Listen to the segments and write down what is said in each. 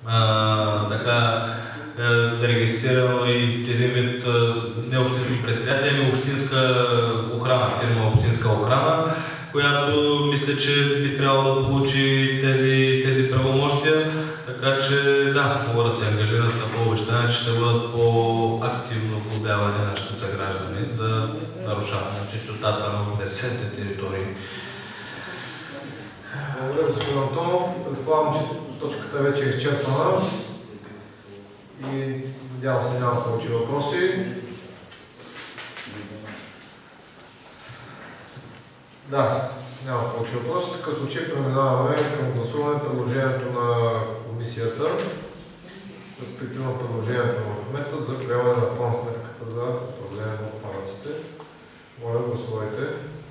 така регистрирано и един вид не общинско предприятие, ами общинска охрана, фирма общинска охрана, която мисля, че би трябвало да получи тези правомощия, така че да, мога да се ангажирам с такова обещание, че ще бъдат по-активно глобявани нашите съграждани за нарушаване на чистотата на обществените територии. Благодаря, господин Антонов. Предполагам, че точката вече е изчерпана и надявам се няма повече въпроси. Да, няма повече въпроси. В такъв случай преминаваме към гласуване предложението на комисията, респективно предложението на кмета за приемане на план сметката за управление на отпадъците. Моля, гласувайте.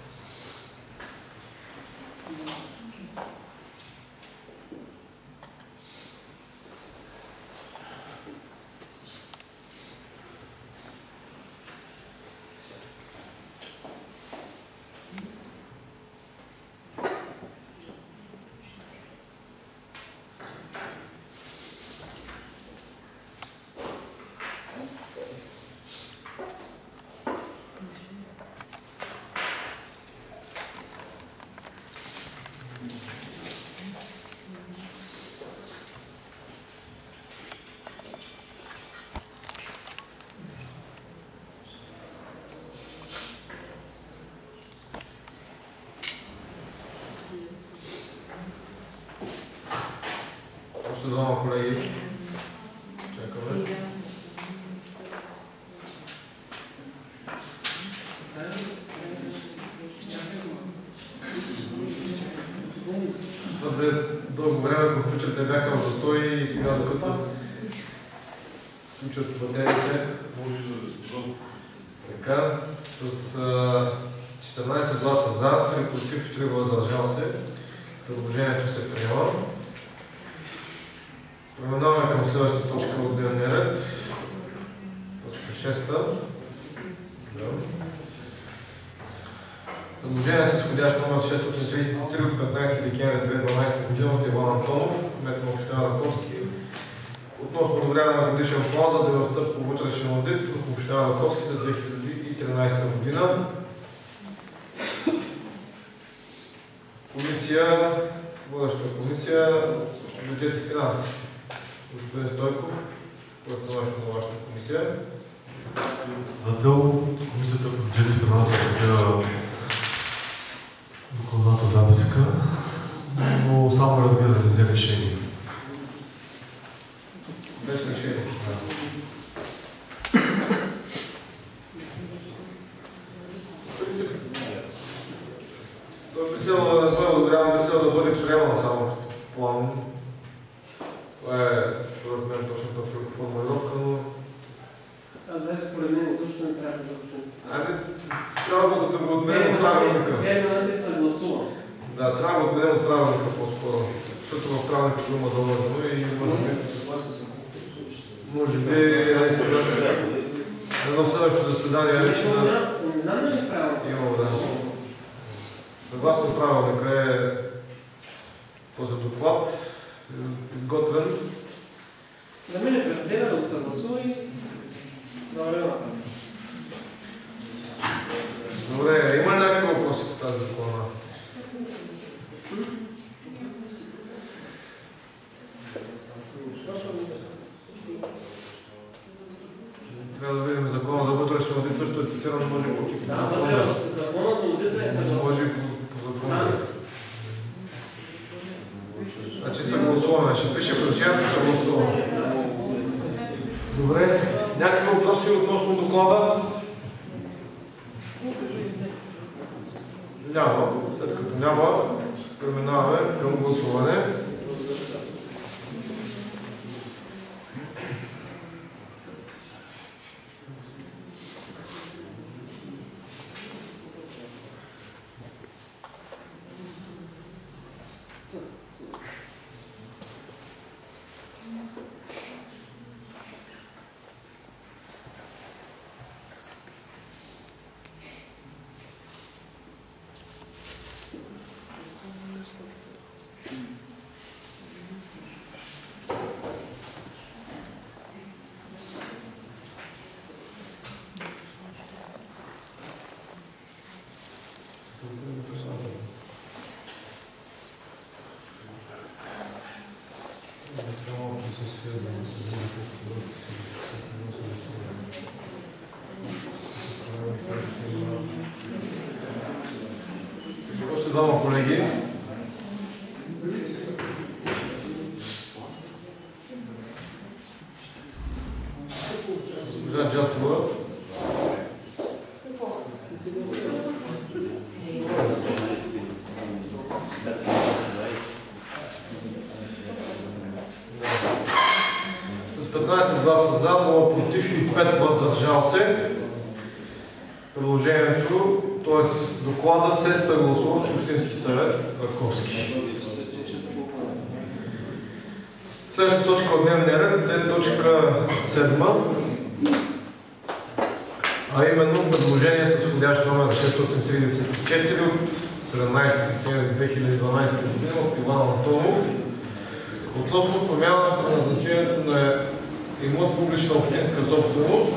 Още двама колеги. Чакаме. Твърде дълго време компютрите бяха в застой и сега докато включват батериите. Така, с 14 гласа за, 3 против, 3 въздържал се. Предложението се приема. Преминаваме към следващата точка от дневния ред. Точка 6. Предложение с изходящ номер 633 от 15 декември 2012 година от Иван Антонов, кмет на община Раковски, относно одобряване на годишен план за дейността по вътрешен одит в община Раковски за 2013 година. Комисия, водеща комисия, бюджет и финанси. Господин Стойков, кой е становището на вашата комисия? Председател, комисията по бюджет и финанси разгледа докладната записка, но само разгледа, не взе решение. Без решение. Той би следвало да бъде одобряван, би следвало да бъде приеман само план. Това е според мен точната формулировка, но... Значи според мен изобщо не трябва да започнем с това. Трябва да го отменим от правилника. Терминът е съгласуван. Да, трябва да отменим от правилника по-скоро. Защото в правилника има заложено и може би едно следващото заседание вече на... Не знам дали правилника. Има, да. Съгласно правилника е този доклад изготвен. За мен е преследва да го съгласува и да вървя напред. Добре, има ли някакви въпроси по тази плана? Трябва да видим закона за вътрешен одит, също е цитиран, може би. Да, закона за одита е съгласуван. Може би по закона. Значи съгласуваме, ще пише решението съгласуваме. Добре, някакви въпроси относно доклада? Няма. След като няма, преминаваме към гласуване. Още двама колеги. Госпожа Джатова. С 15 гласа за, 0 против и 5 въздържал се. Предложението, т.е. доклада се съгласува от Общински съвет Раковски. Следващата точка от дневния ред е точка 7, а именно предложение с входящ номер 634 от 17 декември 2012 година от Иван Антонов относно промяна на предназначението на имот публична общинска собственост.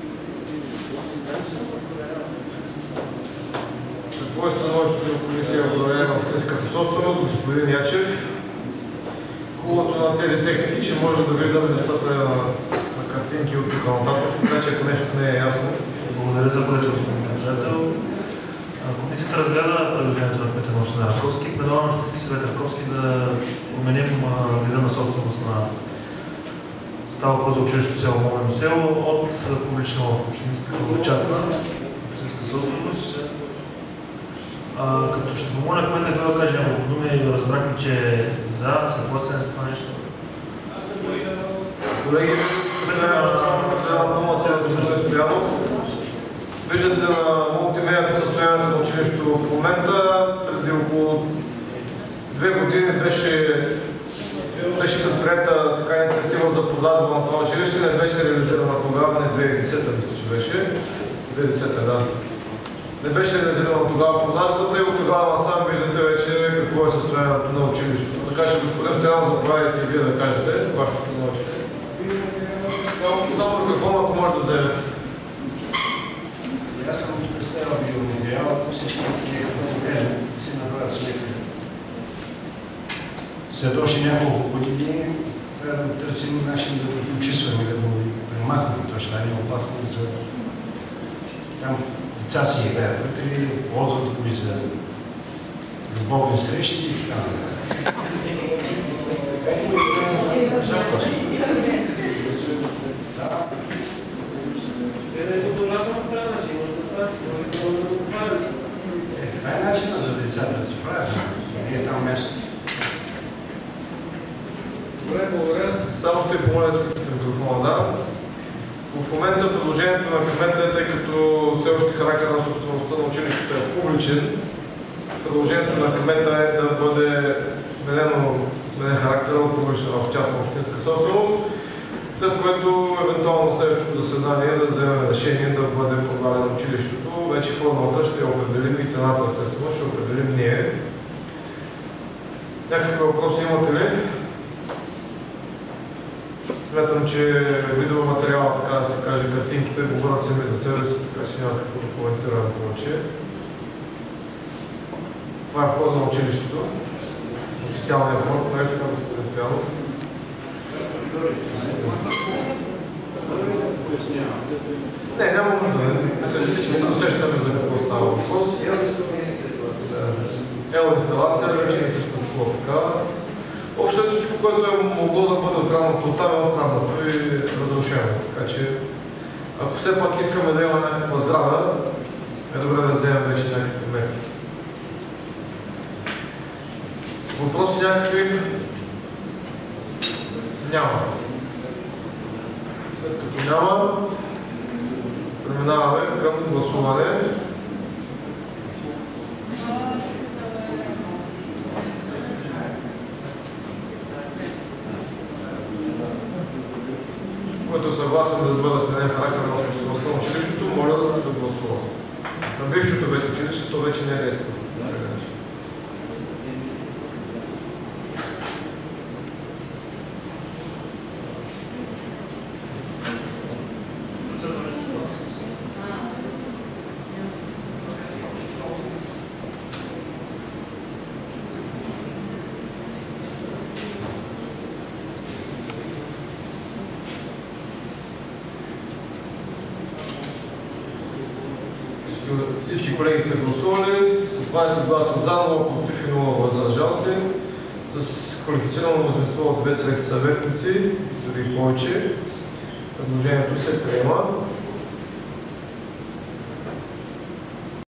Какво е становището на комисия в управление на общинската собственост, господин Ячев? Хубавото на тези техники, че може да виждаме нещата на картинки от тук нататък, така че ако нещо не е ясно. Благодаря за бъдеще, господин председател. Комисията разгледа предложението на Кмета на община Раковски. Предлага на Общински съвет Раковски да променим вида на собственост на става въпрос за училището село Момено село от публична общинска в частна общинска собственост. Като ще помоля кмета да каже няколко думи и да разбрахме, че за съгласен с това нещо. Колеги, виждате на мултимедията състоянието на училището в момента. Преди около 2 години беше предприета така инициатива за продажба на това училище. Не беше реализирана тогава, не 2010 мисля, че беше. 2010, да. Не беше реализирана тогава продажбата и от тогава насам виждате вече какво е състоянието на училището. Така че господин Стоянов, заповядайте и вие да кажете вашето становище. Само какво ако може да вземете? Аз съм представил биоматериал, всички си направят сметка. След още няколко години трябва да търсим начин да го почистваме, да го премахнем, то ще стане опасно за... Там деца си играят вътре, ползват коли за любовни срещи и така. Това е начинът за децата да се правят. Не е там място. Добре, благодаря. Само ще помоля да спитате микрофона, да. В момента предложението на кмета е, тъй като все още характер на собствеността на училището е публичен, предложението на кмета е да бъде сменен характер от публична в частна общинска собственост, след което евентуално следващото заседание да вземем решение да бъде продадено училището. Вече формата ще определим и цената, естествено, ще определим ние. Някакви въпроси имате ли? Смятам, че видеоматериала, така да се каже, картинките говорят сами за себе си, така че няма какво да коментираме повече. Това е вход на училището. Официалният вход, нали така, господин Стоянов? Не, няма нужда. Мисля, че всички се досещаме за какво става въпрос. Ела инсталация, вече не съществува така. Общо всичко, което е могло да бъде откраднато от там е откраднато и разрушено. Така че, ако все пак искаме да има някаква сграда, е добре да вземем вече някакви мерки. Въпроси някакви? Няма. След като няма, преминаваме към гласуване. Който е съгласен да бъде сменен характер на собствеността на училището, моля да гласува. На бившото вече училище, то вече не е действащо. всички колеги са гласували, с 20 гласа за, 0 против и 0 въздържал се, с квалифицирано мнозинство от 2/3 съветници, дори повече. Предложението се приема.